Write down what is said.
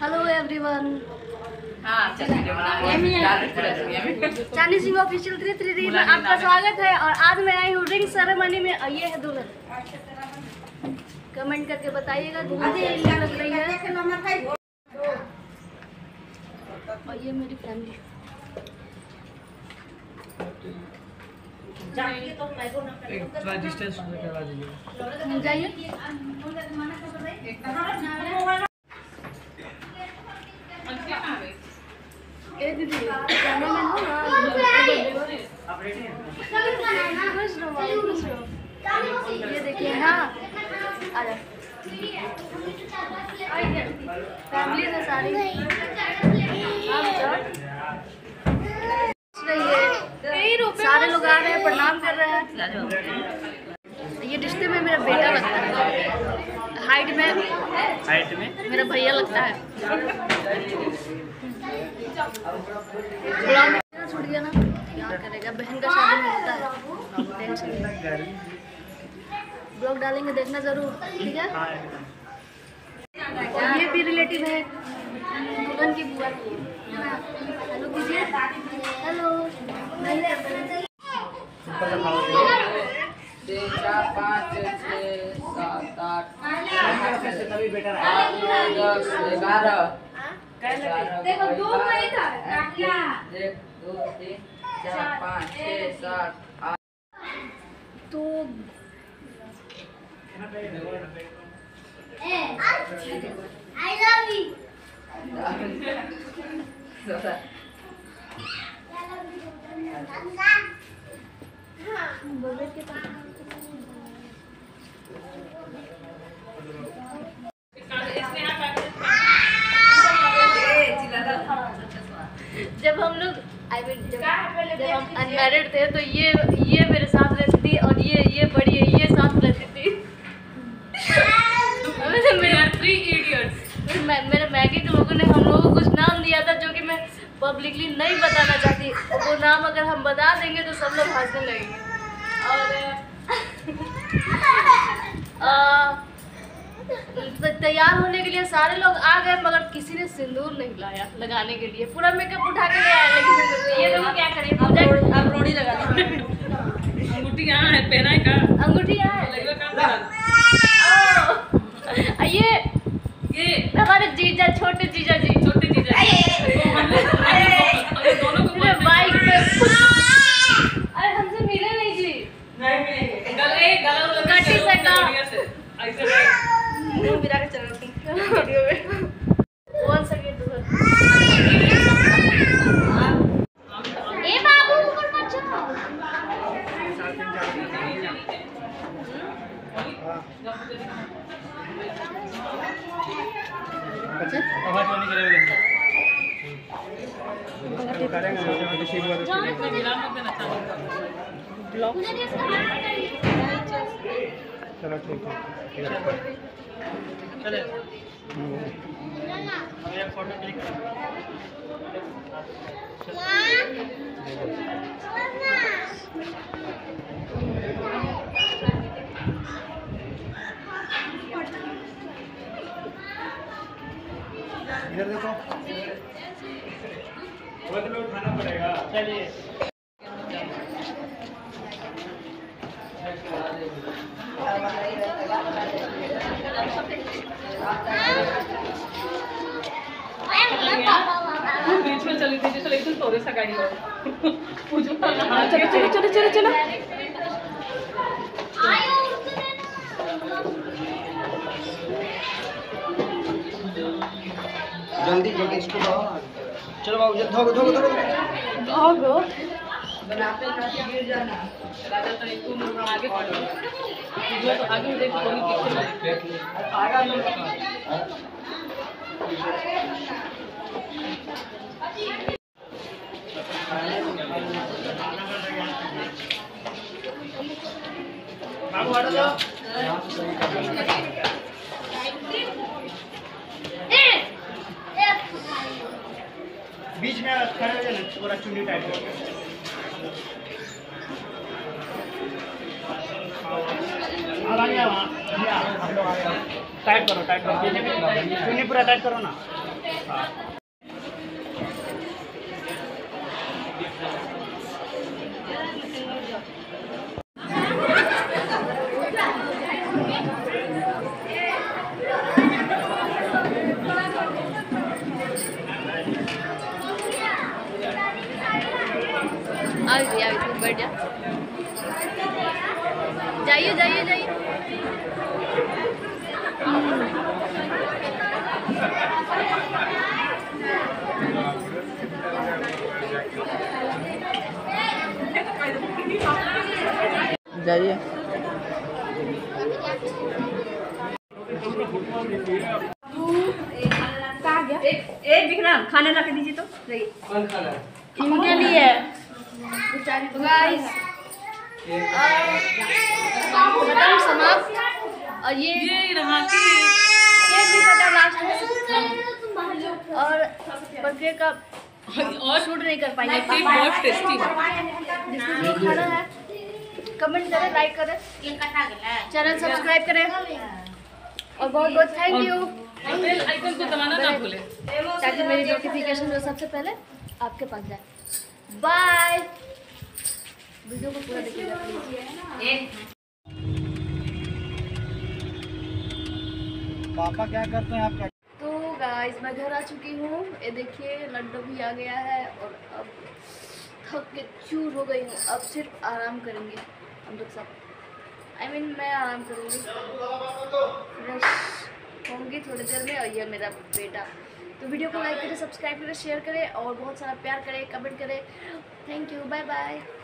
Hello everyone. चांदी Singh official 333 में आपका स्वागत है। और आज मैं आई हूँ रिंग सेरेमनी में। और ये है दुल्हन। कमेंट करके बताइएगा दुल्हन कैसी लग रही है। और ये मेरी फैमिली। डिस्टेंस करवा दीजिए। जाइए। दीदी कैमरामैन हो ना। ये देखिए। हाँ आ जा। फैमिली है सारी। सारे लोग आ रहे हैं, प्रणाम कर रहे हैं। ये रिश्ते में मेरा बेटा लगता है। हाइट में मेरा भैया लगता है। छूट गया ना, क्या करेगा। बहन का शादी में होता है टेंशन। ब्लॉग डालेंगे, देखना जरूर, ठीक है। और ये भी रिलेटिव है दुल्हन की बुआ। हेलो कीजिए। हेलो। 3 4 5 6 7 8 9 10 11 देखो 2 नहीं था। 1 2 3 4 5 6 7 8 तो I love you. जब हम लोग जब हम अनमैरिड थे तो ये मेरे साथ रहती थी। और ये बड़ी है, ये साथ रहती थी। मेरे मैगी के लोगों ने हम लोगों को कुछ नाम दिया था जो कि मैं पब्लिकली नहीं बताना चाहती। वो नाम अगर हम बता देंगे तो सब लोग हंसने लगेंगे। और तैयार होने के लिए सारे लोग आ गए, मगर किसी ने सिंदूर नहीं लाया लगाने के लिए। पूरा मेकअप उठा के ले आया, लेकिन ये लोग क्या करें। आप रोड़ी लगा दीजिए। अंगूठी यहाँ है, पहना है का? अंगूठी यहाँ है। ये हमारे जीजा, छोटे जीजा जी। दोनों को बाइक पे। अरे हमसे मिले नहीं जी। कटी से का मुंह गिरा के चल रही वीडियो में। वन सेकंड दुल्हन। ए बाबू ऊपर मत जाओ। आवाज होने के लिए ब्लॉग चलो ठीक है। चले एक फोटो क्लिक इधर देखो, बहुत लोग खाना पड़ेगा। चलिए बीच में चली थी। चलो एकदम थोड़े सा गाड़ी लो। चलो जल्दी जल्दी इसको चलो बाबू, जल्दी धोगो धोगो धोगो धोगो। बनाते गिर जाना। तो एक तुम आगे बढ़ो। तो आगे देखो कोई पीछे आगे लो। बाबू हटो जाओ। बीच में खड़े हो जाना, पूरा चुन्नी टाइट करके। टाइट करो, चुन्नी पूरा टाइट करो ना। बैठ जा। जाइए जाइए जाइए। जाइए। एक विक्रम खाना ला के दीजिए तो। इनके लिए गाइस खत्म समाप्त। और ये रहा केक भी कटा लास्ट में, और बर्थडे का और शूट नहीं कर पाएंगे। बहुत टेस्टी जिसको खाना है कमेंट करें, लाइक करें, चैनल सब्सक्राइब करें, और बहुत बहुत थैंक यू। बेल आइकन को दबाना ना भूलें ताकि मेरी नोटिफिकेशन जो सबसे पहले आपके पास जाए। बाय। वीडियो को पूरा देखिएगा प्लीज। पापा क्या करते हैं आपका? तो गाइस मैं घर आ चुकी हूँ। ये देखिए लड्डू भी आ गया है, और अब थक के चूर हो गई हूँ। अब सिर्फ आराम करेंगे हम लोग सब। मैं आराम करूँगी, फ्रेश होंगी थोड़ी देर में। और ये मेरा बेटा। तो वीडियो को लाइक करें, सब्सक्राइब करें, शेयर करें, और बहुत सारा प्यार करें, कमेंट करें। Thank you, bye bye.